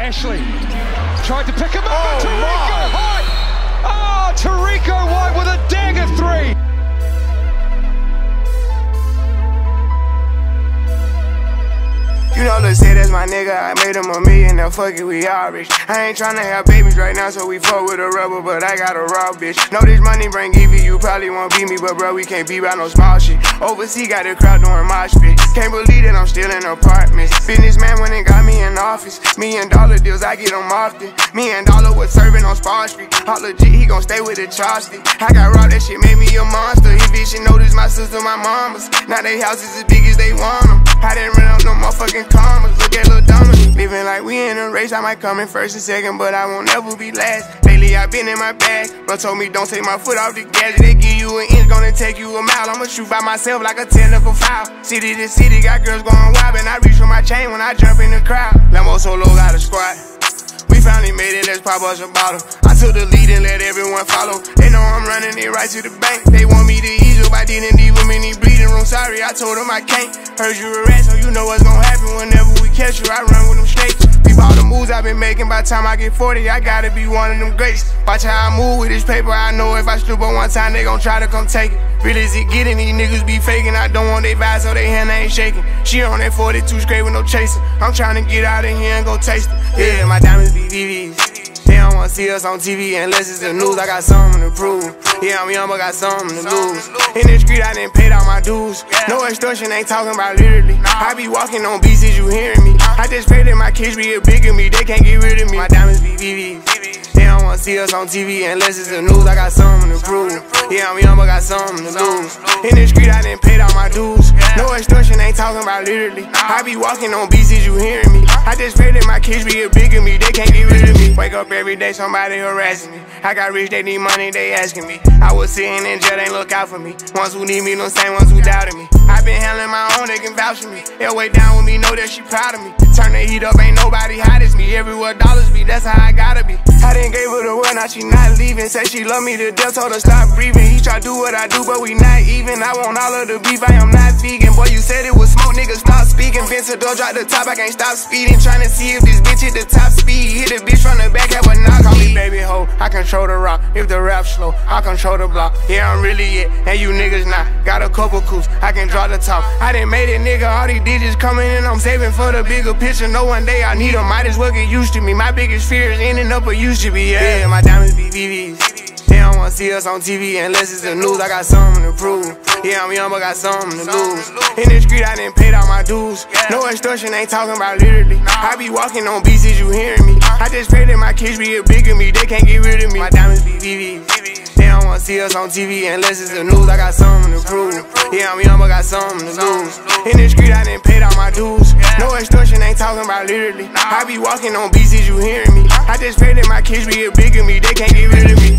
Ashley tried to pick him up. Terrico White! Oh, Terrico White with a dagger three. You know, let's say that's my nigga, I made him $1 million, now fuck it, we all rich. I ain't tryna have babies right now, so we fuck with a rubber, but I got a raw bitch. Know this money bring Evie, you probably won't beat me, but bro, we can't be about no small shit. Overseas got the crowd doing mosh pit. Can't believe that I'm still in apartments. Businessman went and got me in office. $1 million deals, I get them often. $1 million was serving on Spar Street. Hot legit, he gon' stay with the chopstick. I got robbed, that shit made me a monster. He bitch, you notice my sister, my mamas. Now they houses as big as they want them. I didn't run up no motherfucking commas. Look at Lil Dominic. Living like we in a race. I might come in first and second, but I won't ever be last. Lately I been in my bag. Bro told me don't take my foot off the gas. They give you an inch, gonna take you a mile. I'ma shoot by myself like a technical foul. City to city, got girls going wild, and I reach for my chain when I jump in the crowd. Lambo Solo got a squad. We finally made it, let's pop us a bottle. I took the lead and let everyone follow. They know I'm running it right to the bank. They want me to ease up, I didn't leave them in the bleeding room. Sorry, I told them I can't. Heard you a rat, so you know what's gonna happen whenever we catch you. I run with them snakes. Peep all the moves I've been making. By the time I get 40, I gotta be one of them greats. Watch how I move with this paper. I know if I slip on one time, they gon' try to come take it. Real as it getting, these niggas be faking. I don't want they vibes, so they hand ain't shaking. She on that 42 straight with no chasing. I'm trying to get out of here and go taste it. Yeah, my diamonds be VVs. They don't wanna see us on TV unless it's the news. I got something to prove. Yeah, I'm young, but got something to lose. In the street, I done paid all my dues. No extortion, ain't talking about literally. I be walking on beats, is you hearing me? I just pray that my kids be a bigger me. They can't get rid of me. My diamonds be VVs. They don't wanna see us on TV unless it's the news. I got something to prove. Yeah, I'm young, but got something to lose. In the street, I done paid all my dues. No extortion, ain't talking about literally. I be walking on beats, is you hearing me? I just pray that my kids be a bigger me. They can't get rid of me. Wake up every day, somebody harassing me. I got rich, they need money, they asking me. I was sitting in jail, they look out for me. Ones who need me, no same ones who doubted me. I been handling my own, they can vouch for me. They'll way down with me, know that she proud of me. Turn the heat up, ain't nobody hot as me. Everywhere dollars be, that's how I gotta be. I done gave her the world, now she not leaving. Say she love me to death, told her stop breathing. He try to do what I do, but we not even. I want all of the beef, I am not vegan. Boy, you said it was smoke, nigga, stop speaking. Vince door, drop the top, I can't stop speeding. Trying to see if this bitch hit the top speed. Hit the bitch from the back, have a knock. Call me baby ho, I control the rock. If the rap slow, I control the block. Yeah, I'm really it, and you niggas not. Got a couple coups, I can draw the top. I done made it, nigga, all these digits coming in. I'm saving for the bigger picture. No one day I need them, might as well get used to me. My biggest fear is ending up where used to be. Yeah, my diamonds be VVs. They don't wanna see us on TV unless it's the news. I got something to prove. Yeah, I'm young, but got something to lose. In the street, I done paid all my dues. No extortion, ain't talking about literally. I be walking on beats, is you hearing me? I just pray that my kids be a bigger me. They can't get rid of me. My diamonds be VVs. They don't wanna see us on TV unless it's the news. I got something to prove. Yeah, I'm young, but got something to lose. In the street, I done paid all my dues. No extortion, ain't talking about literally. I be walking on beats, is you hearing me? I just pray that my kids be a bigger me. They can't get rid of me.